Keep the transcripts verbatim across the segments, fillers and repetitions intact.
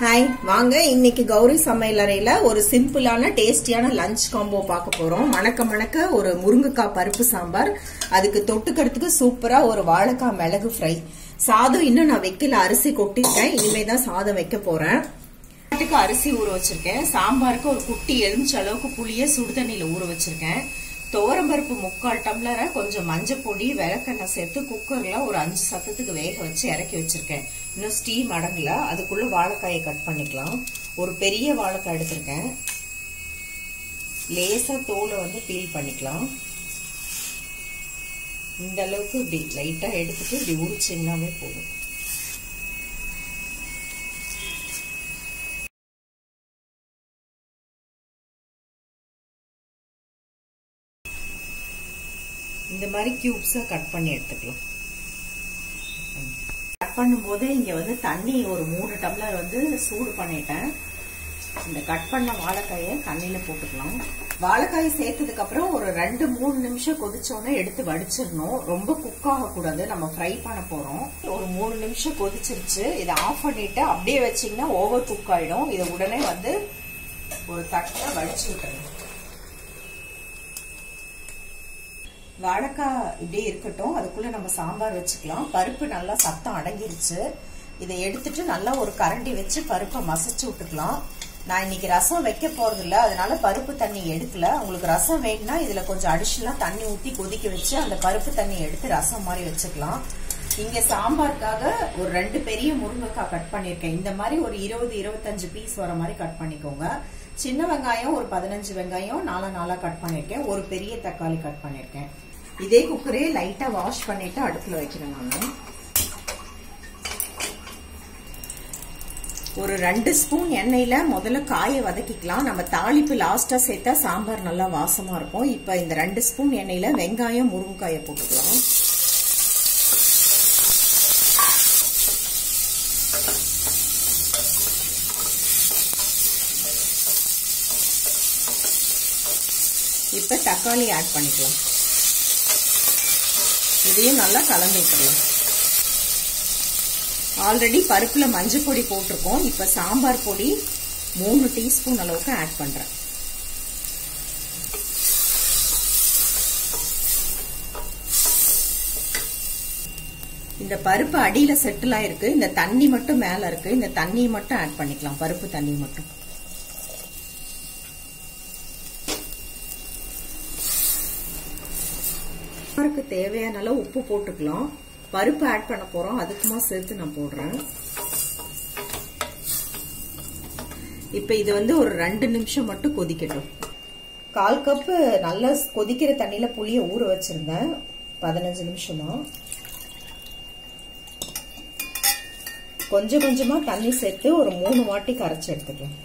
Hi, வாங்க இன்னைக்கு கௌரி சமையலறையில ஒரு சிம்பிளான டேஸ்டியான லஞ்ச் காம்போ பார்க்க போறோம். மணக்க மணக்க ஒரு முருங்கைக்காய் பருப்பு சாம்பார், அதுக்கு தொட்டுக்கிறதுக்கு சூப்பரா ஒரு வாழைக்காய் மிளகு ஃப்ரை. சாதம் இன்னும் நான் வைக்கல, அரிசி கொட்டிருக்கேன், இனிமேதான் சாதம் வைக்க போறேன். அரிசி ஊற வச்சிருக்கேன். சாம்பாருக்கு ஒரு குட்டி எலுமிச்ச அளவுக்கு புளிய சுடுதண்ணியில ஊற வச்சிருக்கேன். துவரம்பருப்பு முக்கால் டம்ளரை கொஞ்சம் மஞ்சள் பொடி விளக்கெண்ணெய் சேர்த்து குக்கர்ல ஒரு அஞ்சு சத்தத்துக்கு வேக வச்சு இறக்கி வச்சிருக்கேன். இன்னும் ஸ்டீம் அடங்கல. அதுக்குள்ள வாழைக்காயை கட் பண்ணிக்கலாம். ஒரு பெரிய வாழைக்காய் எடுத்திருக்கேன். லேசா தோலை வந்து பீல் பண்ணிக்கலாம். இந்த அளவுக்கு இப்படி லைட்டா எடுத்துட்டு இப்படி உரிச்சிங்கனாவே போதும். இந்த மாதிரி கியூப்ஸா கட் பண்ணி எடுத்துக்கலாம். கட் பண்ணும் போது இங்க வந்து தண்ணி ஒரு மூணு டம்ளர் வந்து சூடு பண்ணிட்டேன். இந்த கட் பண்ண வாழைக்காயை தண்ணியில போட்டுக்கலாம். வாழைக்காயை சேர்த்ததுக்கு அப்புறம் ஒரு ரெண்டு மூணு நிமிஷம் கொதிச்சோன்னே எடுத்து வடிச்சிடணும். ரொம்ப குக் ஆக கூடாது, நம்ம ஃப்ரை பண்ண போறோம். ஒரு மூணு நிமிஷம் கொதிச்சிருச்சு. இதை ஆஃப் பண்ணிட்டு அப்படியே வச்சீங்கன்னா ஓவர் குக் ஆயிடும். இதை உடனே வந்து ஒரு தட்டை வடிச்சு விட்டுறணும். வாழைக்காய் இப்படியே இருக்கட்டும், அதுக்குள்ள நம்ம சாம்பார் வச்சுக்கலாம். பருப்பு நல்லா சத்தம் அடங்கிருச்சு. இதை எடுத்துட்டு நல்லா ஒரு கரண்டி வச்சு பருப்பை மசிச்சு விட்டுக்கலாம். நான் இன்னைக்கு ரசம் வைக்க போறது இல்ல, அதனால பருப்பு தண்ணி எடுக்கல. உங்களுக்கு ரசம் வேணும்னா இதுல கொஞ்சம் அடிஷனலா தண்ணி ஊத்தி கொதிக்க வச்சு அந்த பருப்பு தண்ணி எடுத்து ரசம் மாதிரி வச்சுக்கலாம். இங்க சாம்பாருக்காக ஒரு ரெண்டு பெரிய முருங்கைக்காய் கட் பண்ணிருக்கேன். இந்த மாதிரி ஒரு இருபது இருபத்தஞ்சு பீஸ் வர மாதிரி கட் பண்ணிக்கோங்க. சின்ன வெங்காயம் ஒரு பதினஞ்சு வெங்காயம் நாலா நாளா கட் பண்ணிருக்கேன். ஒரு பெரிய தக்காளி கட் பண்ணிருக்கேன். இதே குக்கரே லைட்டா வாஷ் பண்ணிட்டு அடுப்புல வைக்கிறேன். நான் ஒரு ரெண்டு ஸ்பூன் எண்ணெயில முதல்ல காயை வதக்கிக்கலாம். நம்ம தாளிப்பு லாஸ்டா சேர்த்தா சாம்பார் நல்லா வாசமா இருக்கும். இப்ப இந்த ரெண்டு ஸ்பூன் எண்ணெயில வெங்காயம் முருங்கைக்காயை போட்டுக்கலாம். இப்ப தக்காளி ஆட் பண்ணிக்கலாம். இதையும் நல்லா கலந்து விட்டுறலாம். ஆல்ரெடி பருப்புல மஞ்சள் பொடி போட்டிருக்கோம். இப்ப சாம்பார் பொடி மூணு டீஸ்பூன் அளவுக்கு ஆட் பண்றேன். இந்த பருப்பு அடியில செட்டில் ஆயிருக்கு. இந்த தண்ணி மட்டும் மேல இருக்கு. இந்த தண்ணி மட்டும் ஆட் பண்ணிக்கலாம். பருப்பு தண்ணி மட்டும். சாம்பாருக்கு தேவையான அளவு உப்பு போட்டுக்கலாம். பருப்பு ஆட் பண்ண போறோம், அதுக்குமா சேர்த்து நான் போடுறேன். இப்ப இது வந்து ஒரு ரெண்டு நிமிஷம் மட்டும் கொதிக்கட்டும். கால் கப்பு நல்லா கொதிக்கிற தண்ணியில புளிய ஊற வச்சிருந்தேன் பதினஞ்சு நிமிஷமா. கொஞ்சம் கொஞ்சமா தண்ணி சேர்த்து ஒரு மூணு வாட்டி கரைச்சி எடுத்துக்கலாம்.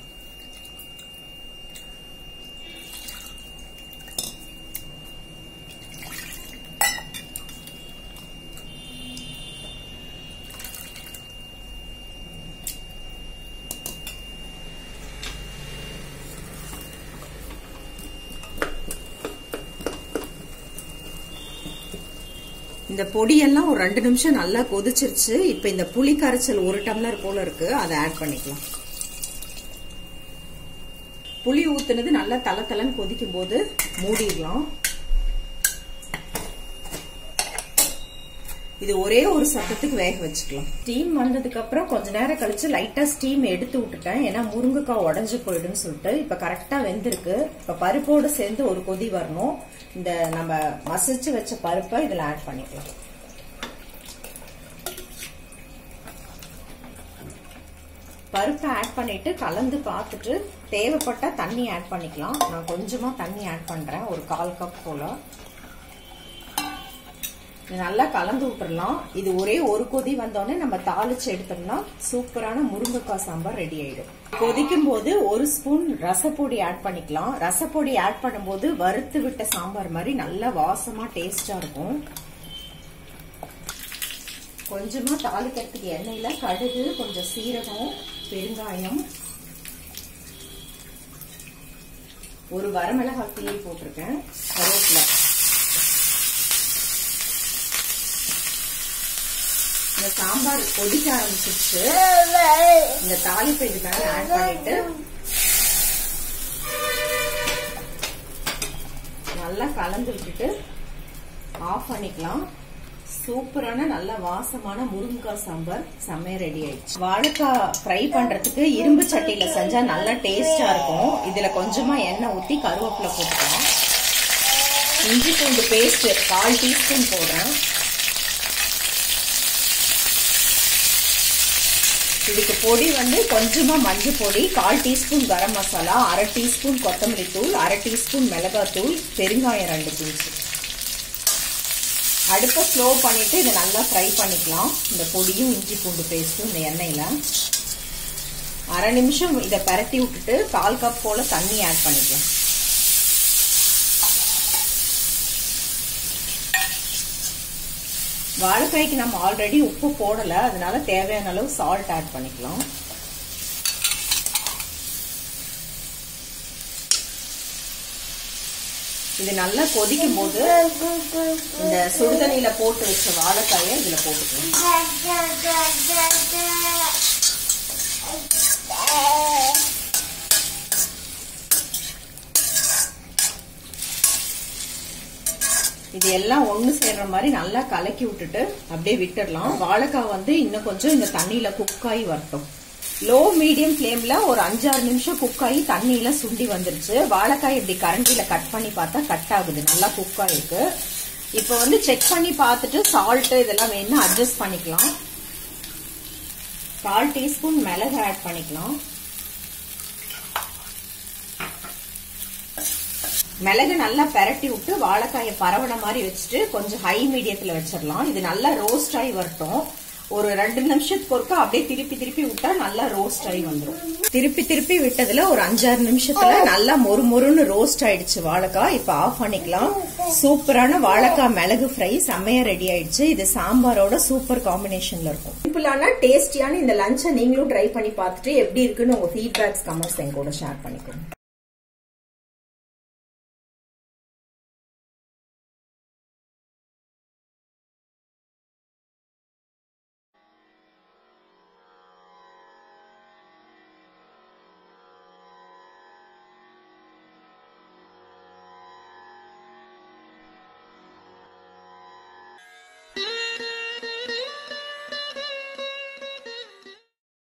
இந்த பொடியெல்லாம் ஒரு ரெண்டு நிமிஷம் நல்லா கொதிச்சிருச்சு. இப்ப இந்த புளி கரைச்சல் ஒரு டம்ளர் போல இருக்கு, அதை ஆட் பண்ணிக்கலாம். புளி ஊத்துனது நல்லா தலை தலைன்னு கொதிக்கும் போது மூடிடலாம். இது ஒரே ஒரு சத்தத்துக்கு வேக வச்சுக்கலாம். ஸ்டீம் வந்ததுக்கு அப்புறம் கொஞ்ச நேரம் கழிச்சு லைட்டா ஸ்டீம் எடுத்து விட்டுட்டேன். ஏன்னா முருங்கைக்காய் உடஞ்சு போயிடுன்னு சொல்லிட்டு. இப்ப கரெக்டா வெந்திருக்கு. இப்ப பருப்போடு சேர்ந்து ஒரு கொதி வரணும். இந்த நம்ம மசிச்சு வச்ச பருப்பை இதுல ஆட் பண்ணிக்கலாம். பருப்பை ஆட் பண்ணிட்டு கலந்து பார்த்துட்டு தேவைப்பட்டா தண்ணி ஆட் பண்ணிக்கலாம். நான் கொஞ்சமா தண்ணி ஆட் பண்றேன், ஒரு கால் கப் போல. நல்லா கலந்து விட்டுறலாம். இது ஒரே ஒரு கொதி வந்தோடனே நம்ம தாளிச்சு எடுத்தோம்னா சூப்பரான முருங்கைக்காய் சாம்பார் ரெடி ஆயிடும். கொதிக்கும் போது ஒரு ஸ்பூன் ரசப்பொடி ஆட் பண்ணிக்கலாம். ரசப்பொடி ஆட் பண்ணும்போது வறுத்து விட்ட சாம்பார் மாதிரி நல்லா வாசமா டேஸ்டா இருக்கும். கொஞ்சமா தாளிக்கிறதுக்கு எண்ணெயில கடுகு, கொஞ்சம் சீரகம், பெருங்காயம், ஒரு வரமிளகாய் கிள்ளி போட்டிருக்கேன், கருவேப்பிலை. இந்த சாம்பார் கொதிக்க ஆரம்பிச்சிருச்சு. இந்த தாளிப்பை இது மேல ஆட் பண்ணிட்டு நல்லா கலந்து விட்டுட்டு ஆஃப் பண்ணிக்கலாம். சூப்பரான நல்ல வாசமான முருங்கைக்காய் சாம்பார் செம்மையா ரெடி ஆயிடுச்சு. வாழைக்காய் ஃப்ரை பண்றதுக்கு இரும்பு சட்டியில செஞ்சா நல்லா டேஸ்டா இருக்கும். இதுல கொஞ்சமா எண்ணெய் ஊத்தி கருவேப்பிலை போட்டுக்கலாம். இஞ்சி பூண்டு பேஸ்ட் கால் டீஸ்பூன் போடுறேன். இதுக்கு பொடி வந்து கொஞ்சமா மஞ்சள் பொடி, கால் டீஸ்பூன் கரம் மசாலா, அரை டீஸ்பூன் கொத்தமல்லி தூள், அரை டீஸ்பூன் மிளகாய் தூள், பெருங்காயம் ரெண்டு பீஸ். அடுப்பை ஸ்லோ பண்ணிட்டு இதை நல்லா ஃப்ரை பண்ணிக்கலாம். இந்த பொடியும் இஞ்சி பூண்டு பேஸ்ட்டும் இந்த எண்ணெயில அரை நிமிஷம் இதை பரட்டி விட்டுட்டு கால் கப் போல தண்ணி ஆட் பண்ணிக்கலாம். வாழைக்காய்க்கு நம்ம ஆல்ரெடி உப்பு போடல, அதனால தேவையான அளவு சால்ட் ஆட் பண்ணிக்கலாம். இது நல்லா கொதிக்கும் போது இந்த சுடுதண்ணியில போட்டு வச்ச வாழைக்காயை இதுல போட்டுக்கலாம். இது எல்லாம் ஒண்ணு சேர்ற மாதிரி நல்லா கலக்கி விட்டுட்டு அப்படியே விட்டுடலாம். வாழைக்காய் வந்து இன்னும் கொஞ்சம் இந்த தண்ணியில குக் ஆகி வரட்டும். லோ மீடியம் ஃபிளேம்ல ஒரு அஞ்சாறு நிமிஷம் குக் ஆகி தண்ணியில சுண்டி வந்துருச்சு. வாழைக்காய் இப்படி கரண்டியில கட் பண்ணி பார்த்தா கட் ஆகுது, நல்லா குக் ஆயிருக்கு. இப்ப வந்து செக் பண்ணி பார்த்துட்டு சால்ட் இதெல்லாம் வேணும்னா அட்ஜஸ்ட் பண்ணிக்கலாம். கால் டீஸ்பூன் மிளகு ஆட் பண்ணிக்கலாம். மிளகு நல்லா பெரட்டி விட்டு வாழைக்காயை பரவன மாதிரி வச்சுட்டு கொஞ்சம் ஹை மீடியத்துல வச்சிடலாம். இது நல்லா ரோஸ்ட் ஆகி வரட்டும். ஒரு ரெண்டு நிமிஷத்துக்கு ஒருக்கா அப்படியே திருப்பி திருப்பி விட்டா நல்லா ரோஸ்ட் ஆகி வந்துடும். திருப்பி திருப்பி விட்டதுல ஒரு அஞ்சாறு நிமிஷத்துல நல்லா மொறு மொறுன்னு ரோஸ்ட் ஆயிடுச்சு வாழைக்காய். இப்ப ஆஃப் பண்ணிக்கலாம். சூப்பரான வாழைக்காய் மிளகு ஃப்ரை செம்மையா ரெடி ஆயிடுச்சு. இது சாம்பாரோட சூப்பர் காம்பினேஷன்ல இருக்கும். சிம்பிளான டேஸ்டியான இந்த லஞ்சை நீங்களும் ட்ரை பண்ணி பார்த்துட்டு எப்படி இருக்குன்னு உங்க ஃபீட்பேக்ஸ் கமெண்ட்ஸ் என் கூட ஷேர் பண்ணிக்கோங்க.